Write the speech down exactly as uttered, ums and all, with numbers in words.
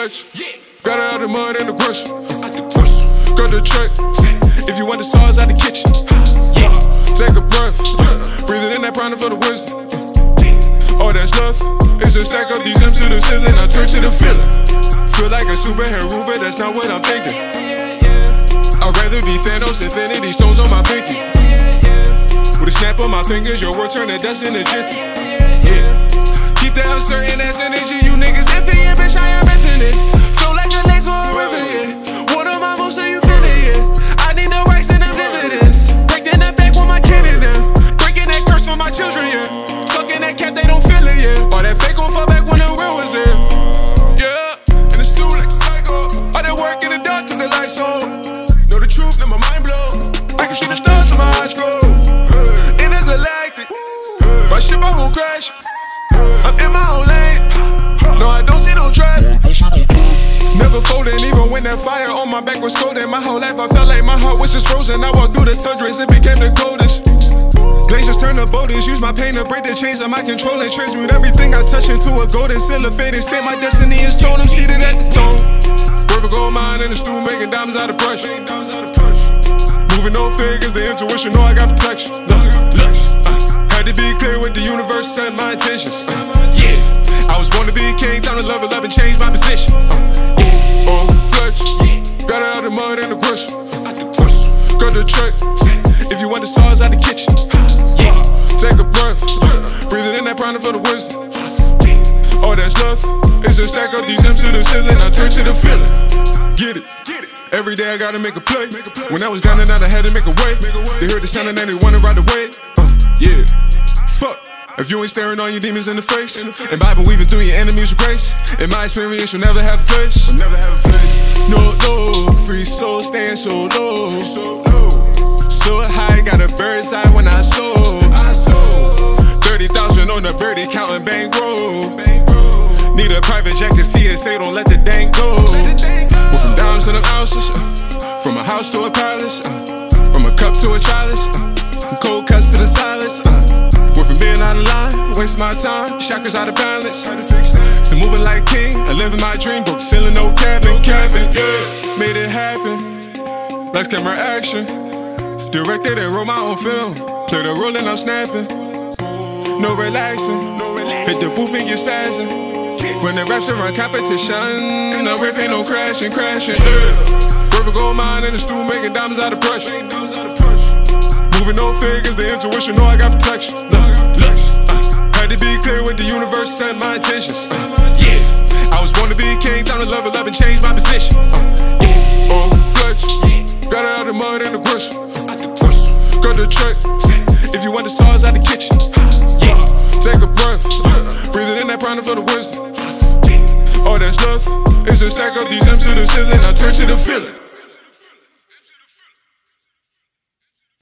flex. Got it out the mud and the brush. Got the check. If you want the sauce out the kitchen. Take a breath. Breathing in that prana for the wisdom. All that stuff is a stack up these M's to the ceiling. I turn to the feeling. Feel like a superhero, but that's not what I'm thinking. I'd rather be Thanos, infinity stones on my pinky. With a snap on my fingers, your world turn to dust in a jiffy. Yeah. Keep that uncertain ass energy, you niggas iffy, yeah, bitch, I am infinite. Flow like a lake or a river, yeah. Water my most, so you feel it, yeah. I need the rights and the dividends. Breaking that back with my kid in them. Breaking that curse for my children, yeah. Fucking that cat, they don't feel it, yeah. All that fake gon' fall back when the real was here. Yeah, and it's still like a psycho. All that work in the dark, turn the lights on. Know the truth, let my mind blow. I can see the stars in my eyes glow. Intergalactic, my ship I won't crash. I'm in my own lane. No, I don't see no traffic. Never folding, even when that fire on my back was cold. And my whole life I felt like my heart was just frozen. I walked through the tundras, it became the coldest. Glaciers turn to boulders, use my pain to break the chains of my control and transmute everything I touch into a golden silver fading state. My destiny is torn, I'm seated at the throne. River gold mine in the stew, making diamonds out of pressure. Moving no figures, the intuition, know I got protection. No, uh, had to be clear with the universe, set my intentions. Uh, yeah, I was born to be a king, time to level up and change my position. Uh, yeah, oh, flex, got it out the mud and the brush. Got the check, if you want the sauce out the kitchen. Yeah, take a breath, breathing in that prana for the wisdom. All that stuff is a stack up these M's to the ceiling. I turn to the feeling. Get it, get it. Every day I gotta make a play. When I was down and out, I had to make a way. They heard the sound and then they wanna ride the wave. Uh, yeah, fuck. If you ain't staring all your demons in the face, and Bible weaving through your enemies with grace, in my experience, you'll never have a place. Never have a place. No, no, free soul staying so low, so low, so high. Got a bird's eye when I sold. I sold thirty thousand on the birdie, counting bankroll. Need a private jet, cause T S A don't let the dang go. We're from dimes to them ounces, uh, from a house to a palace, uh, from a cup to a chalice, uh, from cold cuts to the silence. Uh, we're from being out of line, waste my time, chakras out of balance. So moving like king, I living my dream, broke ceiling, no cabin, cabin, yeah. Made it happen, lights, camera, action. Directed and wrote my own film, played a role and I'm snapping. No relaxing, hit the booth and get spazzing. When the raps around competition, no riff ain't no crashing, crashing. Yeah. River gold mine in the stew, making diamonds out of pressure. Moving no figures, the intuition, know I got protection. Look, look, uh, had to be clear with the universe, set my intentions. Uh, yeah, I was born to be a king, time to level up and change my position. Uh, yeah, oh, flex, got it out the mud and the brush. Got the check, if you want the sauce out the kitchen. Yeah, take a breath, breathing in that prana for the wisdom. All that stuff is a stack up these M's to the ceiling. I turn to the feeling.